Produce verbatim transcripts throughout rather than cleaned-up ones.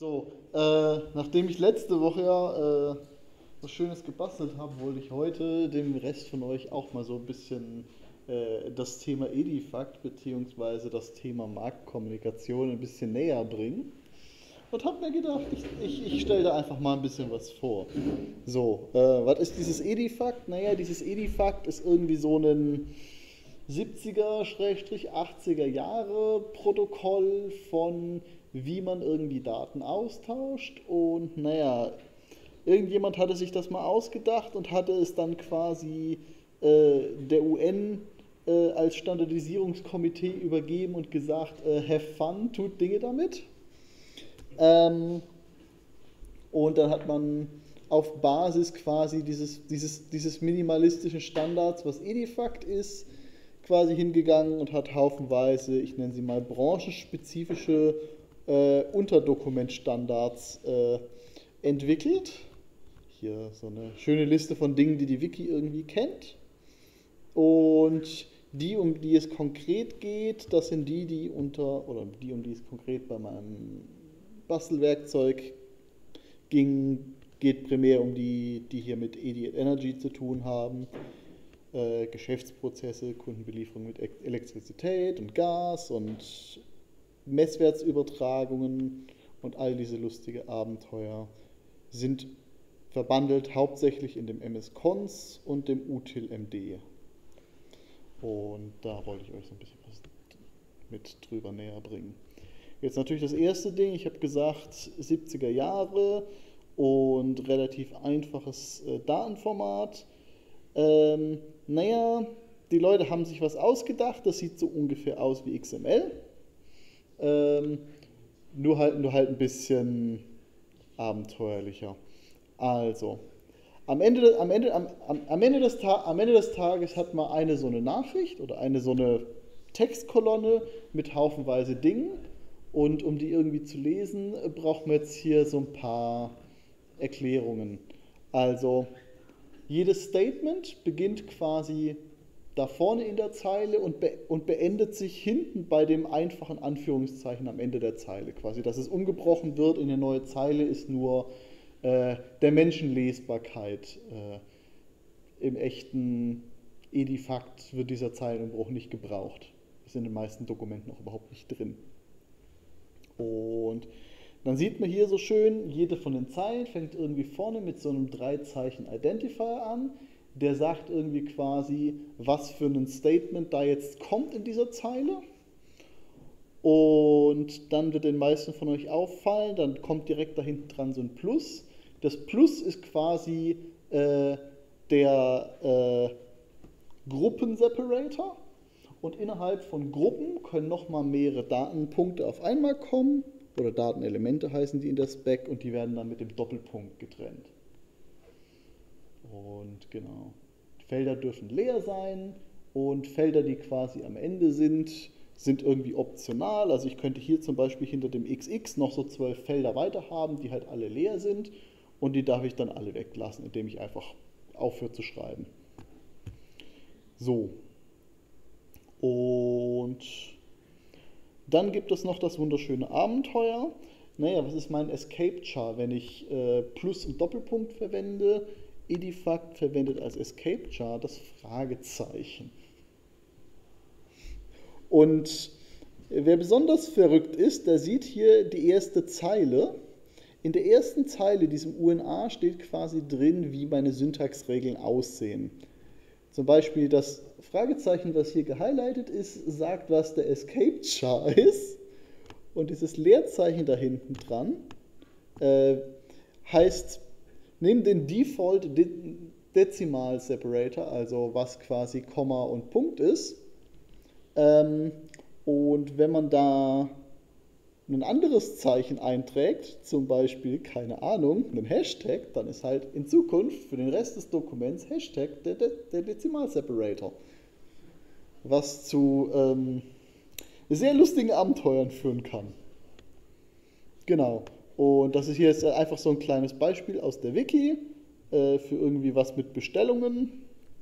So, äh, nachdem ich letzte Woche ja äh, was Schönes gebastelt habe, wollte ich heute dem Rest von euch auch mal so ein bisschen äh, das Thema Edifact bzw. das Thema Marktkommunikation ein bisschen näher bringen. Und habe mir gedacht, ich, ich, ich stelle da einfach mal ein bisschen was vor. So, äh, was ist dieses Edifact? Naja, dieses Edifact ist irgendwie so ein siebziger, achtziger Jahre Protokoll von wie man irgendwie Daten austauscht. Und naja, irgendjemand hatte sich das mal ausgedacht und hatte es dann quasi äh, der U N äh, als Standardisierungskomitee übergeben und gesagt, äh, have fun, tut Dinge damit. Ähm, und dann hat man auf Basis quasi dieses, dieses, dieses minimalistischen Standards, was Edifact ist, quasi hingegangen und hat haufenweise, ich nenne sie mal branchenspezifische äh, Unterdokumentstandards äh, entwickelt. Hier so eine schöne Liste von Dingen, die die Wiki irgendwie kennt. Und die, um die es konkret geht, das sind die, die unter, oder die, um die es konkret bei meinem Bastelwerkzeug ging, geht primär um die, die hier mit Idiot Energy zu tun haben. Äh, Geschäftsprozesse, Kundenbelieferung mit Elektrizität und Gas und Messwertsübertragungen und all diese lustige Abenteuer sind verbandelt hauptsächlich in dem M S-Cons und dem Util-M D. Und da wollte ich euch so ein bisschen was mit drüber näher bringen. Jetzt natürlich das erste Ding, ich habe gesagt siebziger Jahre und relativ einfaches äh, Datenformat. Ähm, naja, die Leute haben sich was ausgedacht, das sieht so ungefähr aus wie X M L. Ähm, nur, halt, nur halt ein bisschen abenteuerlicher. Also, am Ende, am, Ende, am, am, Ende des am Ende des Tages hat man eine so eine Nachricht oder eine so eine Textkolonne mit haufenweise Dingen. Und um die irgendwie zu lesen, braucht man jetzt hier so ein paar Erklärungen. Also, jedes Statement beginnt quasi da vorne in der Zeile und, be und beendet sich hinten bei dem einfachen Anführungszeichen am Ende der Zeile. Quasi, dass es umgebrochen wird in eine neue Zeile, ist nur äh, der Menschenlesbarkeit. Äh, Im echten Edifact wird dieser Zeilenumbruch nicht gebraucht. Ist in den meisten Dokumenten auch überhaupt nicht drin. Und dann sieht man hier so schön, jede von den Zeilen fängt irgendwie vorne mit so einem Drei-Zeichen-Identifier an. Der sagt irgendwie quasi, was für ein Statement da jetzt kommt in dieser Zeile. Und dann wird den meisten von euch auffallen, dann kommt direkt da hinten dran so ein Plus. Das Plus ist quasi äh, der äh, Gruppenseparator. Und innerhalb von Gruppen können nochmal mehrere Datenpunkte auf einmal kommen. Oder Datenelemente heißen die in der Spec und die werden dann mit dem Doppelpunkt getrennt. Und genau. Felder dürfen leer sein und Felder, die quasi am Ende sind, sind irgendwie optional. Also ich könnte hier zum Beispiel hinter dem X X noch so zwölf Felder weiter haben, die halt alle leer sind und die darf ich dann alle weglassen, indem ich einfach aufhöre zu schreiben. So. Und dann gibt es noch das wunderschöne Abenteuer. Naja, was ist mein Escape-Char, wenn ich äh, Plus und Doppelpunkt verwende? Edifact verwendet als Escape-Char das Fragezeichen. Und wer besonders verrückt ist, der sieht hier die erste Zeile. In der ersten Zeile, diesem U N A, steht quasi drin, wie meine Syntaxregeln aussehen. Zum Beispiel das Fragezeichen, was hier gehighlightet ist, sagt, was der Escape-Char ist. Und dieses Leerzeichen da hinten dran äh, heißt, nimm den Default Decimal Separator, also was quasi Komma und Punkt ist. Ähm, und wenn man da ein anderes Zeichen einträgt, zum Beispiel, keine Ahnung, einen Hashtag, dann ist halt in Zukunft für den Rest des Dokuments Hashtag der, De der Decimal Separator. Was zu ähm, sehr lustigen Abenteuern führen kann. Genau. Und das ist hier jetzt einfach so ein kleines Beispiel aus der Wiki äh, für irgendwie was mit Bestellungen.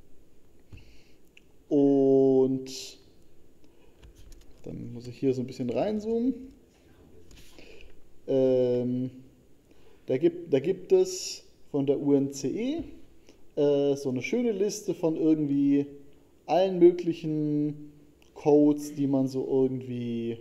Und dann muss ich hier so ein bisschen reinzoomen. Ähm, da, gibt, da gibt es von der U N C E äh, so eine schöne Liste von irgendwie allen möglichen Codes, die man so irgendwie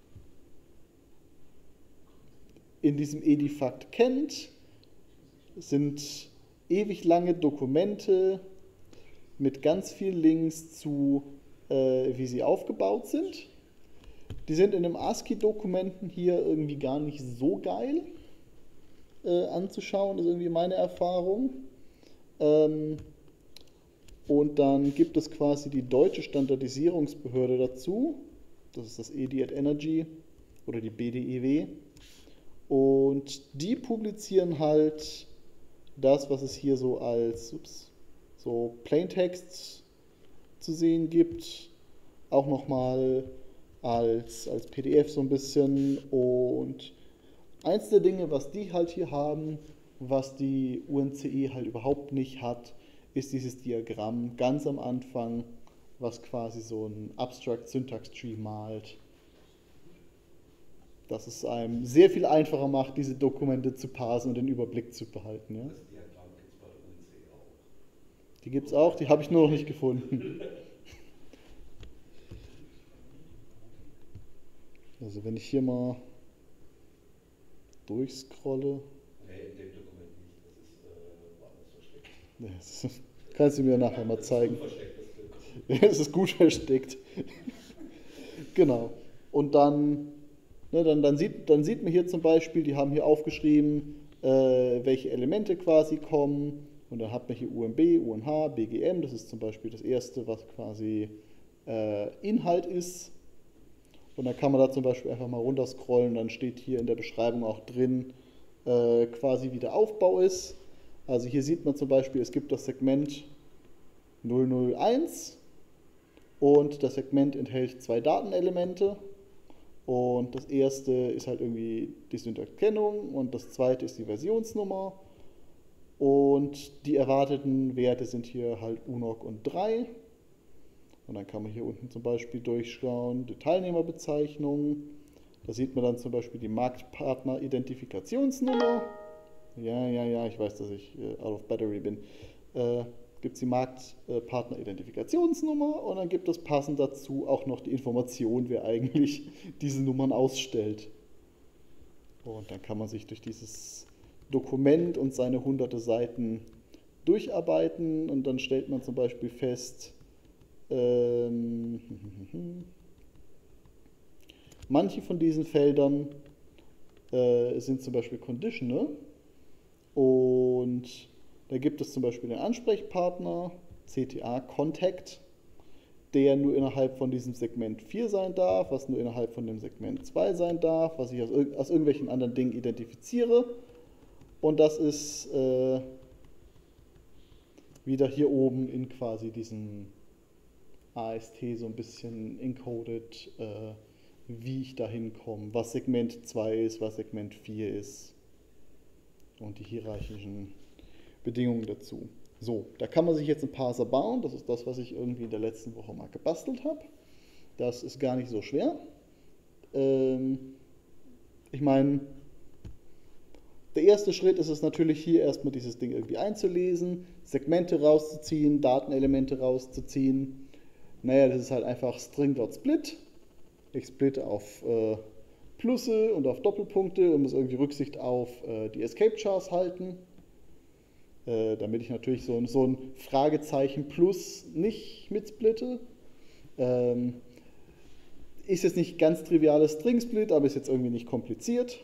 in diesem Edifact kennt. Es sind ewig lange Dokumente mit ganz vielen Links zu, äh, wie sie aufgebaut sind. Die sind in den ASCII-Dokumenten hier irgendwie gar nicht so geil äh, anzuschauen, das ist irgendwie meine Erfahrung. Ähm, und dann gibt es quasi die deutsche Standardisierungsbehörde dazu, das ist das E D I at Energy oder die B D E W. Und die publizieren halt das, was es hier so als ups, so Plaintext zu sehen gibt, auch nochmal als, als P D F so ein bisschen. Und eins der Dinge, was die halt hier haben, was die U N C E halt überhaupt nicht hat, ist dieses Diagramm ganz am Anfang, was quasi so ein Abstract Syntax Tree malt. Dass es einem sehr viel einfacher macht, diese Dokumente zu parsen und den Überblick zu behalten. Ja? Das Diagramm gibt es bei der U N C auch. Die gibt es auch, die habe ich nur noch nicht gefunden. Also wenn ich hier mal durchscrolle. Nee, in dem Dokument nicht, das ist äh, woanders versteckt. Nee, das ist, kannst du mir nachher mal zeigen. Das ist gut versteckt, das Es ist gut versteckt. Genau. Und dann, ne, dann, dann, sieht, dann sieht man hier zum Beispiel, die haben hier aufgeschrieben, äh, welche Elemente quasi kommen. Und dann hat man hier U M B, U N H, B G M. Das ist zum Beispiel das erste, was quasi äh, Inhalt ist. Und dann kann man da zum Beispiel einfach mal runterscrollen. Dann steht hier in der Beschreibung auch drin, äh, quasi wie der Aufbau ist. Also hier sieht man zum Beispiel, es gibt das Segment null null eins. Und das Segment enthält zwei Datenelemente und das erste ist halt irgendwie die Syntaxkennung und das zweite ist die Versionsnummer und die erwarteten Werte sind hier halt U N O C und drei und dann kann man hier unten zum Beispiel durchschauen, die Teilnehmerbezeichnung, da sieht man dann zum Beispiel die Marktpartner-Identifikationsnummer, ja, ja, ja, ich weiß, dass ich out of battery bin, äh, gibt es die Marktpartner-Identifikationsnummer und dann gibt es passend dazu auch noch die Information, wer eigentlich diese Nummern ausstellt. Und dann kann man sich durch dieses Dokument und seine hunderte Seiten durcharbeiten und dann stellt man zum Beispiel fest, ähm, manche von diesen Feldern äh, sind zum Beispiel conditional und da gibt es zum Beispiel den Ansprechpartner, C T A Contact, der nur innerhalb von diesem Segment vier sein darf, was nur innerhalb von dem Segment zwei sein darf, was ich aus, aus irgendwelchen anderen Dingen identifiziere. Und das ist äh, wieder hier oben in quasi diesem A S T so ein bisschen encoded, äh, wie ich da hinkomme, was Segment zwei ist, was Segment vier ist und die hierarchischen Bedingungen dazu. So, da kann man sich jetzt einen Parser bauen. Das ist das, was ich irgendwie in der letzten Woche mal gebastelt habe. Das ist gar nicht so schwer. Ähm, ich meine, der erste Schritt ist es natürlich hier erstmal dieses Ding irgendwie einzulesen, Segmente rauszuziehen, Datenelemente rauszuziehen. Naja, das ist halt einfach string.split. Ich splitte auf äh, Plusse und auf Doppelpunkte und muss irgendwie Rücksicht auf äh, die Escape-Chars halten. Äh, damit ich natürlich so, so ein Fragezeichen plus nicht mitsplitte. Ähm, ist jetzt nicht ganz triviales String-Split, aber ist jetzt irgendwie nicht kompliziert.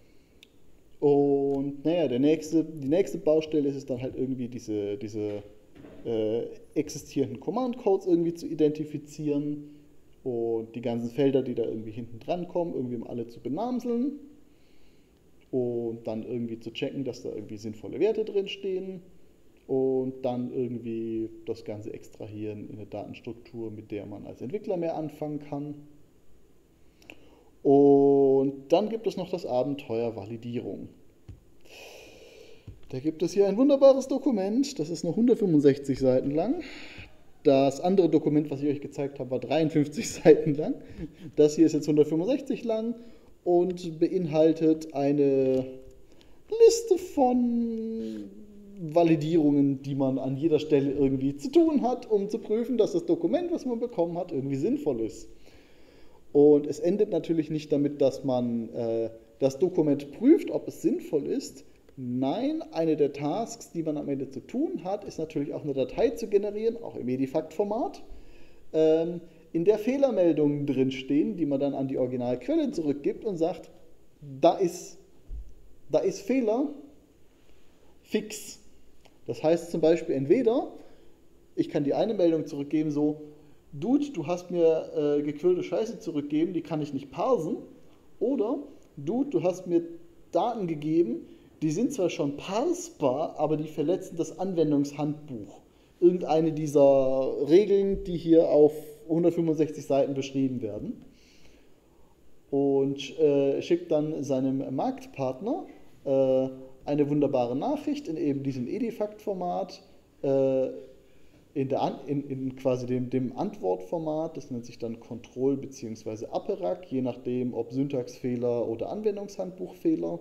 Und naja, der nächste, die nächste Baustelle ist es dann halt irgendwie diese, diese äh, existierenden Command-Codes irgendwie zu identifizieren und die ganzen Felder, die da irgendwie hinten dran kommen, irgendwie um alle zu benamseln. Und dann irgendwie zu checken, dass da irgendwie sinnvolle Werte drin stehen und dann irgendwie das Ganze extrahieren in eine Datenstruktur, mit der man als Entwickler mehr anfangen kann. Und dann gibt es noch das Abenteuer Validierung. Da gibt es hier ein wunderbares Dokument, das ist noch hundertfünfundsechzig Seiten lang. Das andere Dokument, was ich euch gezeigt habe, war dreiundfünfzig Seiten lang. Das hier ist jetzt hundertfünfundsechzig lang. und beinhaltet eine Liste von Validierungen, die man an jeder Stelle irgendwie zu tun hat, um zu prüfen, dass das Dokument, was man bekommen hat, irgendwie sinnvoll ist. Und es endet natürlich nicht damit, dass man äh, das Dokument prüft, ob es sinnvoll ist. Nein, eine der Tasks, die man am Ende zu tun hat, ist natürlich auch eine Datei zu generieren, auch im Edifact-Format, ähm, in der Fehlermeldungen drinstehen, die man dann an die Originalquelle zurückgibt und sagt, da ist, da ist Fehler, fix. Das heißt zum Beispiel entweder, ich kann die eine Meldung zurückgeben, so, Dude, du hast mir äh, gequirlte Scheiße zurückgegeben, die kann ich nicht parsen, oder, Dude, du hast mir Daten gegeben, die sind zwar schon parsbar, aber die verletzen das Anwendungshandbuch. Irgendeine dieser Regeln, die hier auf hundertfünfundsechzig Seiten beschrieben werden. Und äh, schickt dann seinem Marktpartner äh, eine wunderbare Nachricht in eben diesem Edifact-Format, äh, in, der An in, in quasi dem, dem Antwortformat, das nennt sich dann Control bzw. Aperac, je nachdem ob Syntaxfehler oder Anwendungshandbuchfehler.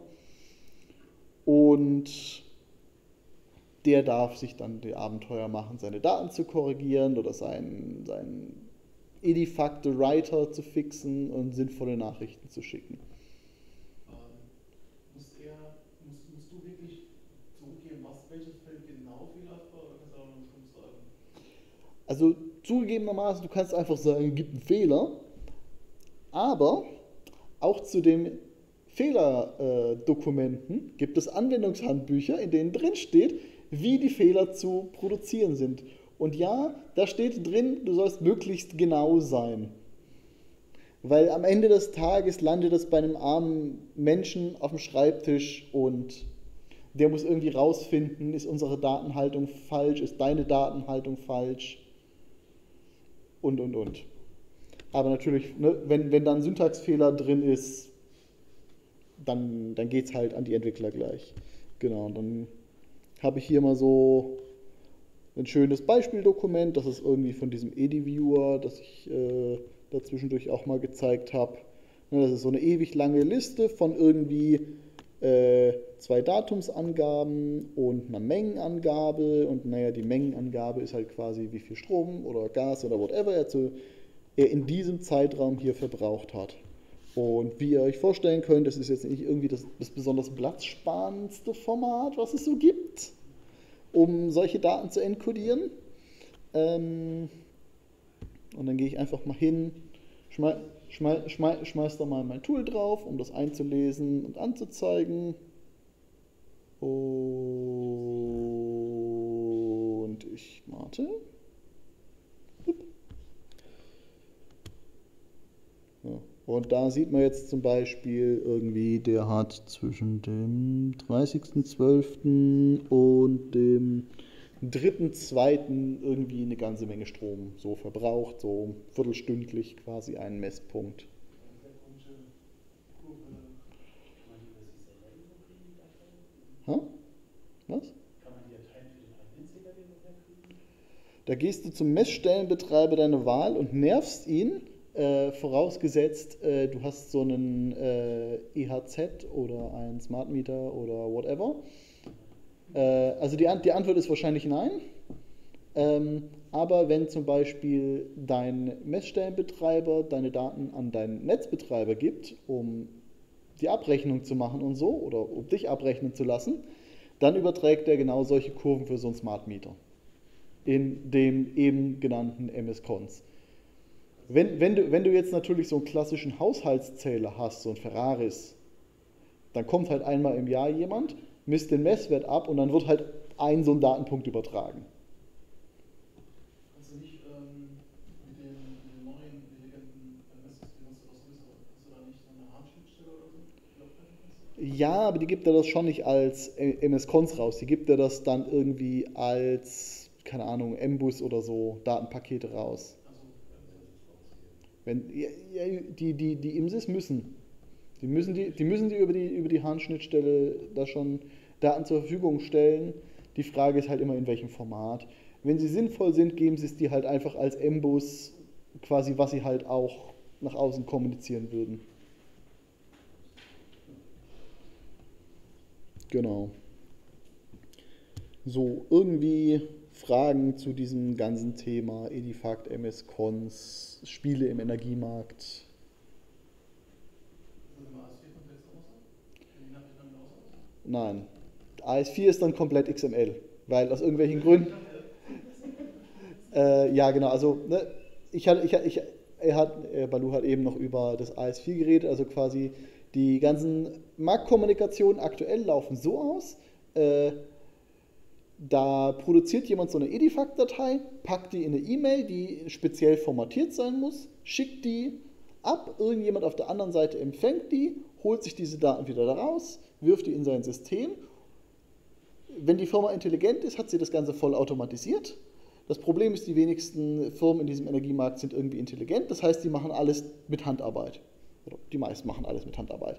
Und der darf sich dann die Abenteuer machen, seine Daten zu korrigieren oder seinen, seinen Edifact-Writer zu fixen und sinnvolle Nachrichten zu schicken. Ähm, muss er, musst, musst du wirklich zugeben, was, welches Feld genau fehlerhaft war, oder kannst du auch noch nicht sagen? Also zugegebenermaßen, du kannst einfach sagen, gibt einen Fehler, aber auch zu den Fehlerdokumenten äh, gibt es Anwendungshandbücher, in denen drin steht, wie die Fehler zu produzieren sind. Und ja, da steht drin, du sollst möglichst genau sein. Weil am Ende des Tages landet das bei einem armen Menschen auf dem Schreibtisch und der muss irgendwie rausfinden, ist unsere Datenhaltung falsch, ist deine Datenhaltung falsch und, und, und. Aber natürlich, ne, wenn, wenn da ein Syntaxfehler drin ist, dann, dann geht es halt an die Entwickler gleich. Genau, und dann habe ich hier mal so ein schönes Beispieldokument, das ist irgendwie von diesem Ediviewer, das ich äh, da zwischendurch auch mal gezeigt habe. Ne, das ist so eine ewig lange Liste von irgendwie äh, zwei Datumsangaben und einer Mengenangabe. Und naja, die Mengenangabe ist halt quasi, wie viel Strom oder Gas oder whatever er, zu, er in diesem Zeitraum hier verbraucht hat. Und wie ihr euch vorstellen könnt, das ist jetzt nicht irgendwie das, das besonders platzsparendste Format, was es so gibt, um solche Daten zu enkodieren. Ähm, und dann gehe ich einfach mal hin, schmeiß, schmeiß, schmeiß, schmeiß da mal mein Tool drauf, um das einzulesen und anzuzeigen. Und ich warte. Ja. Und da sieht man jetzt zum Beispiel irgendwie, der hat zwischen dem dreißigsten zwölften und dem dritten zweiten irgendwie eine ganze Menge Strom so verbraucht, so viertelstündlich quasi einen Messpunkt. Ha? Was? Kann man die Dateien für den Admin-Zähler herkriegen? Da gehst du zum Messstellenbetreiber deiner Wahl und nervst ihn. Äh, vorausgesetzt, äh, du hast so einen äh, E H Z oder einen Smart Meter oder whatever. Äh, also die, die Antwort ist wahrscheinlich nein. Ähm, aber wenn zum Beispiel dein Messstellenbetreiber deine Daten an deinen Netzbetreiber gibt, um die Abrechnung zu machen und so, oder um dich abrechnen zu lassen, dann überträgt er genau solche Kurven für so einen Smart Meter in dem eben genannten M S-Cons. Wenn, wenn, du, wenn du jetzt natürlich so einen klassischen Haushaltszähler hast, so ein Ferraris, dann kommt halt einmal im Jahr jemand, misst den Messwert ab und dann wird halt ein so ein Datenpunkt übertragen. Kannst du nicht ähm, mit dem, mit dem neuen intelligenten Messsystem, was du das sowieso, hast du da nicht so eine Hardschnittstelle oder so, die abbrechen kannst? Ja, aber die gibt er das schon nicht als M S-Cons raus, die gibt er das dann irgendwie als, keine Ahnung, M Bus oder so, Datenpakete raus. Wenn, ja, die, die, die I M S Is müssen. Die müssen die, die, müssen die über die über die Hahn-Schnittstelle da schon Daten zur Verfügung stellen. Die Frage ist halt immer, in welchem Format. Wenn sie sinnvoll sind, geben sie es dir halt einfach als M Bus, quasi was sie halt auch nach außen kommunizieren würden. Genau. So, irgendwie Fragen zu diesem ganzen Thema Edifact, M S Cons, Spiele im Energiemarkt? Ist das im A S vier-Kontext auch noch so? Wenn die Nachricht dann genauso aussieht? Nein. A S vier ist dann komplett X M L, weil aus irgendwelchen Gründen. Äh, ja, genau, also ne, ich hatte, ich, ich, er hat, äh, Balu hat eben noch über das A S vier geredet, also quasi die ganzen Marktkommunikationen aktuell laufen so aus, äh, da produziert jemand so eine Edifact-Datei, packt die in eine E-Mail, die speziell formatiert sein muss, schickt die ab, irgendjemand auf der anderen Seite empfängt die, holt sich diese Daten wieder da raus, wirft die in sein System. Wenn die Firma intelligent ist, hat sie das Ganze voll automatisiert. Das Problem ist, die wenigsten Firmen in diesem Energiemarkt sind irgendwie intelligent, das heißt, die machen alles mit Handarbeit. Oder die meisten machen alles mit Handarbeit.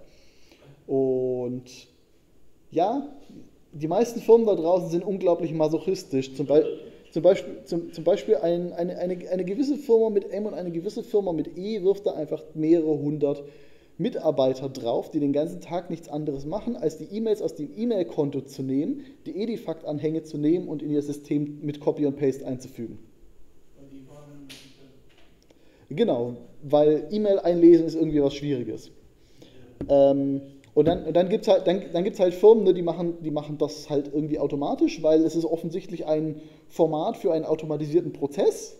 Und ja, die meisten Firmen da draußen sind unglaublich masochistisch. Zum, Be zum Beispiel, zum, zum Beispiel ein, eine, eine, eine gewisse Firma mit M und eine gewisse Firma mit E wirft da einfach mehrere hundert Mitarbeiter drauf, die den ganzen Tag nichts anderes machen, als die E-Mails aus dem E-Mail-Konto zu nehmen, die Edifact-Anhänge zu nehmen und in ihr System mit Copy und Paste einzufügen. Weil die waren nicht, Genau, weil E-Mail einlesen ist irgendwie was Schwieriges. Ähm, und dann, und dann gibt es halt, dann, dann gibt's halt Firmen, ne, die, machen, die machen das halt irgendwie automatisch, weil es ist offensichtlich ein Format für einen automatisierten Prozess.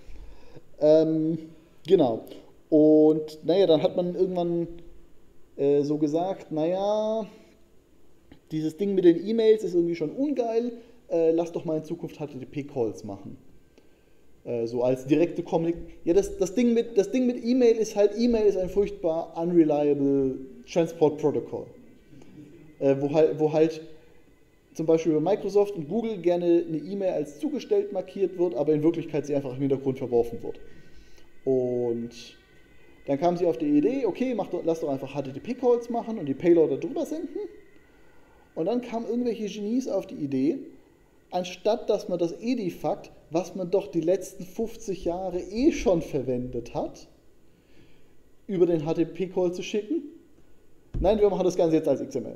Ähm, genau. Und naja, dann hat man irgendwann äh, so gesagt, naja, dieses Ding mit den E-Mails ist irgendwie schon ungeil, äh, lass doch mal in Zukunft H T T P-Calls machen. Äh, so als direkte Kommunikation. Ja, das, das Ding mit, das Ding mit E-Mail ist halt, E-Mail ist ein furchtbar unreliable Transport Protocol. Äh, wo, halt, wo halt zum Beispiel bei Microsoft und Google gerne eine E-Mail als zugestellt markiert wird, aber in Wirklichkeit sie einfach im Hintergrund verworfen wird. Und dann kam sie auf die Idee, okay, mach doch, lass doch einfach H T T P-Calls machen und die Payloader drüber senden. Und dann kamen irgendwelche Genies auf die Idee, anstatt dass man das Edifact, was man doch die letzten fünfzig Jahre eh schon verwendet hat, über den H T T P-Call zu schicken. Nein, wir machen das Ganze jetzt als X M L.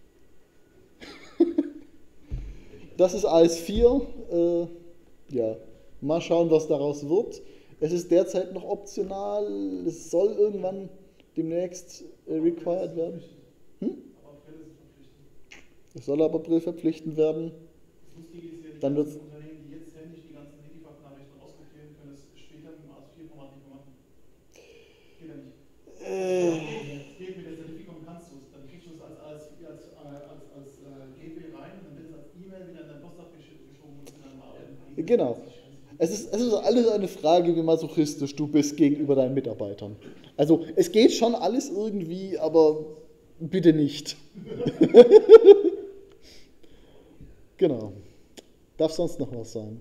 Das ist A S vier. Äh, ja, mal schauen, was daraus wird. Es ist derzeit noch optional. Es soll irgendwann demnächst äh, required werden. Hm? aber April ist verpflichtend. Es soll ab April verpflichtend werden. Das Lustige ist ja, die Dann ganzen wird's- Unternehmen, die jetzt händisch die ganzen Edifact-Nachrichten rauskopieren, können es später mit dem A S vier-Format nicht mehr machen. Geht ja nicht. Äh, Es geht mit der Zertifikum, kannst du es. Dann kriegst du es als, als, als, als, als, als äh, G P rein und dann wird es als E-Mail wieder in dein Postfach gesch- geschoben und dann mal arbeiten. Genau. Es ist, es ist alles eine Frage, wie masochistisch du bist gegenüber deinen Mitarbeitern. Also es geht schon alles irgendwie, aber bitte nicht. Genau. Darf sonst noch was sein?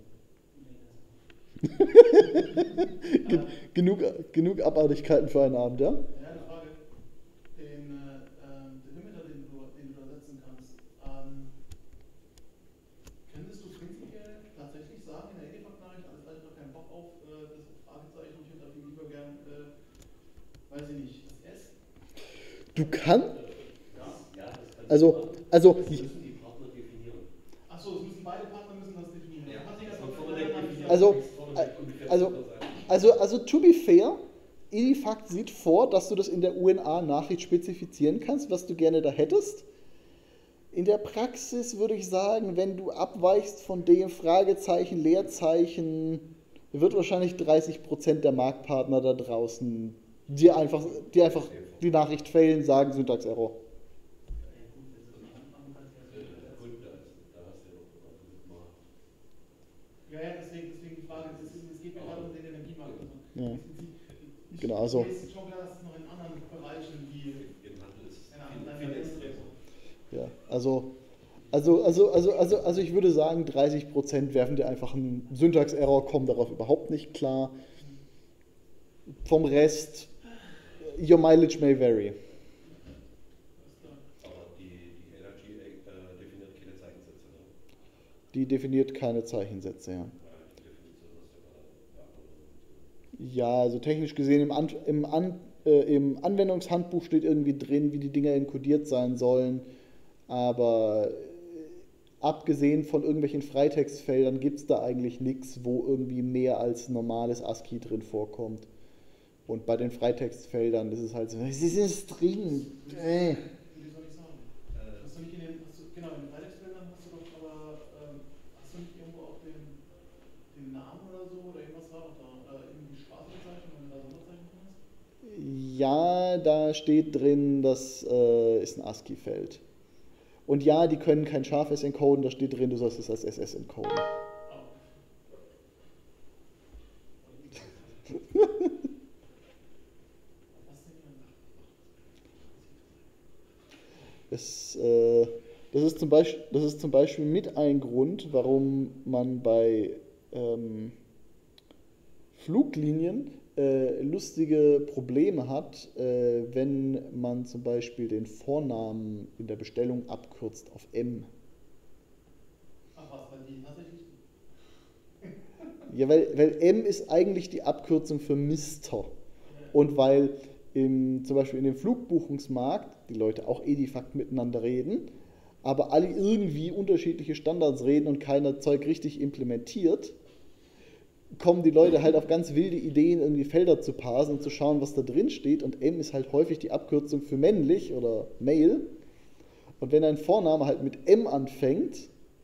Gen genug, genug Abartigkeiten für einen Abend, ja? Ja, eine Frage. Den, äh, ähm, den Limiter, den du, den du da setzen kannst, ähm, könntest du prinzipiell tatsächlich sagen, in der Edifact-Nachricht, alles gleich noch keinen Bock auf äh, das Fragezeichen und ich hätte dafür lieber gern, äh, weiß ich nicht, das S? Du kannst, Ja, ja, das kannst also, du machen. also, Das müssen die Partner definieren. Achso, es müssen beide Partner müssen das definieren. Ja, Hat sich das von auf vorne der weg Nachricht- definieren. Also, Von vorne weg ungefähr also, zu sein. also, also, to be fair, Edifact sieht vor, dass du das in der U N A-Nachricht spezifizieren kannst, was du gerne da hättest. In der Praxis würde ich sagen, wenn du abweichst von dem Fragezeichen, Leerzeichen, wird wahrscheinlich dreißig Prozent der Marktpartner da draußen dir einfach, dir einfach die Nachricht failen, sagen Syntax-Error. Gut, da hast da hast du ja noch was gemacht. Ja, ja, deswegen, deswegen die Frage, es, ist, es geht mir gerade um den Energiemarkt. Also, Ja. ich, Genau, also- Mir ist schon klar, dass es noch in anderen Bereichen wie Im Handel ist es keine viel, Ahnung, viel deiner extremer. Ja, also, also, also, also, also, also ich würde sagen, dreißig Prozent werfen dir einfach einen Syntax-Error, kommen darauf überhaupt nicht klar. Vom Rest, your mileage may vary. Aber die, die Energy äh, definiert keine Zeichensätze, ne? Die definiert keine Zeichensätze, ja. Ja, die Definition hast du gerade. Ja, also technisch gesehen im, An im, An äh, im Anwendungshandbuch steht irgendwie drin, wie die Dinger enkodiert sein sollen. Aber äh, abgesehen von irgendwelchen Freitextfeldern gibt es da eigentlich nichts, wo irgendwie mehr als normales ASCII drin vorkommt. Und bei den Freitextfeldern ist es halt so, es ist drin. Äh. Wie soll ich sagen? Hast du nicht in den, hast du, genau, in den Freitextfeldern hast du doch aber, ähm, hast du nicht irgendwo auch den, den Namen oder so, oder irgendwas war doch da, oder irgendwie Straßenbezeichnung, wenn du da Sonderzeichen drin hast? Ja, da steht drin, das äh, ist ein ASCII-Feld. Und ja, die können kein Scharfes encoden, da steht drin, du sollst es als S S encoden. Ah, was denn hier? Es, äh, das, ist zum Beispiel, das ist zum Beispiel mit ein Grund, warum man bei ähm, Fluglinien äh, lustige Probleme hat, äh, wenn man zum Beispiel den Vornamen in der Bestellung abkürzt auf M. Ach was, weil die tatsächlich. Ja, weil, weil M ist eigentlich die Abkürzung für Mister. Und weil im, zum Beispiel in dem Flugbuchungsmarkt die Leute auch Edifact miteinander reden, aber alle irgendwie unterschiedliche Standards reden und keiner Zeug richtig implementiert, kommen die Leute halt auf ganz wilde Ideen, irgendwie Felder zu parsen und zu schauen, was da drin steht. Und M ist halt häufig die Abkürzung für männlich oder male. Und wenn ein Vorname halt mit M anfängt,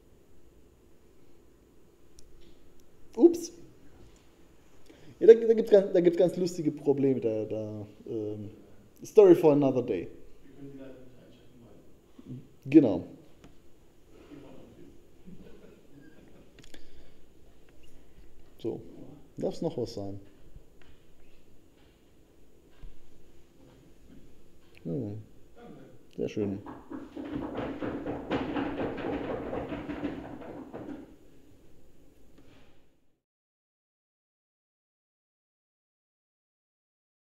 ups, ja, da, da gibt es ganz, da gibt's ganz lustige Probleme. Da, da, ähm, Story for another day. Wir können die leider nicht einchecken, weil. Genau. So, darf es noch was sein? Hm. Sehr schön.